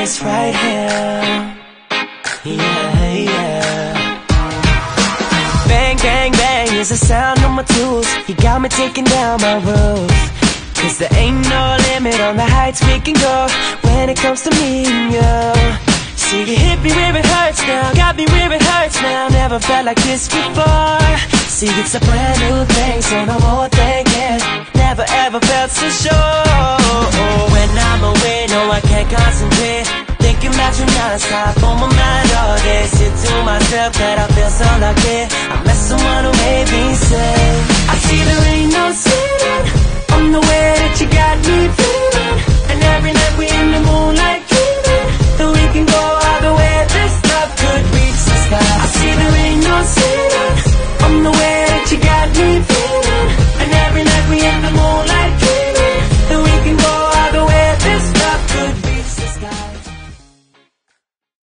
this right here. Yeah, yeah. Bang, bang, bang is the sound of my tools. You got me taking down my roof. Cause there ain't no limit on the heights we can go when it comes to me and you. See, you hit me where it hurts now, got me where it hurts now. Never felt like this before. See, it's a brand new thing, so no more thinking. Never ever felt so sure. When I'm away, no, I can't concentrate. Thinking about you non-stop on my mind all day. Sit to myself that I feel so lucky. I met someone who made me say, I see there ain't no